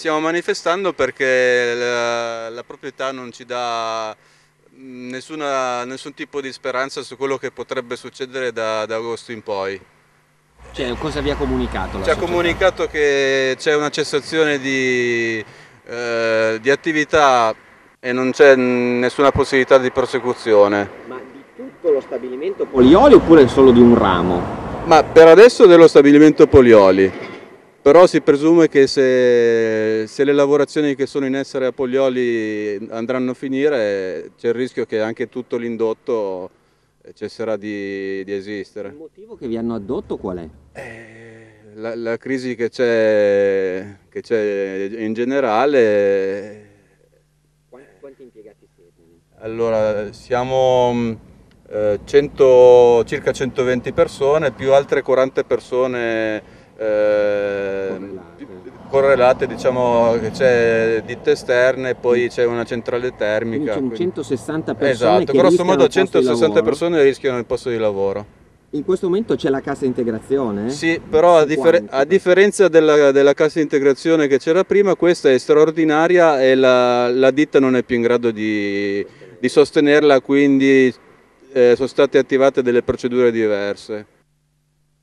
Stiamo manifestando perché la proprietà non ci dà nessun tipo di speranza su quello che potrebbe succedere da agosto in poi. Cioè, cosa vi ha comunicato la Ci ha società? comunicato che c'è una cessazione di attività e non c'è nessuna possibilità di prosecuzione. Ma di tutto lo stabilimento Polioli oppure solo di un ramo? Ma per adesso dello stabilimento Polioli, però si presume che se le lavorazioni che sono in essere a Polioli andranno a finire, c'è il rischio che anche tutto l'indotto cesserà di Il esistere. motivo che vi hanno addotto qual è? La crisi che c'è in generale. Quanti impiegati siete? Allora, siamo circa 120 persone più altre 40 persone Correlate. correlate, diciamo che c'è ditte esterne, poi c'è una centrale Quindi termica. sono 160 persone Esatto, che grosso rischiano modo il posto di 160 lavoro. persone rischiano il posto di lavoro. In questo momento c'è la cassa integrazione? Sì, però Su quanti? a differenza della cassa integrazione che c'era prima, questa è straordinaria e la ditta non è più in grado di sostenerla, quindi sono state attivate delle procedure diverse.